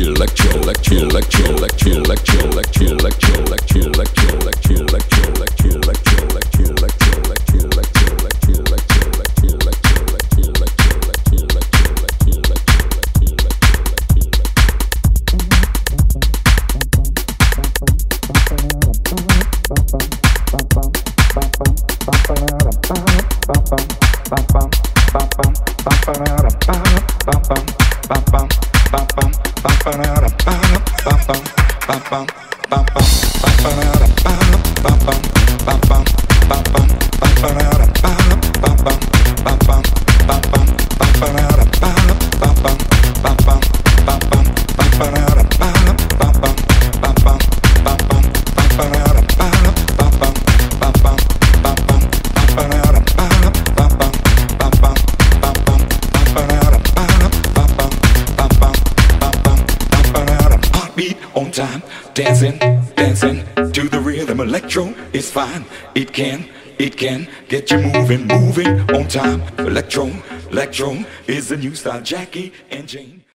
On time, dancing, dancing to the rhythm. Electro is fine. It can get you moving, moving on time. Electro is the new style. Jackie and Jane.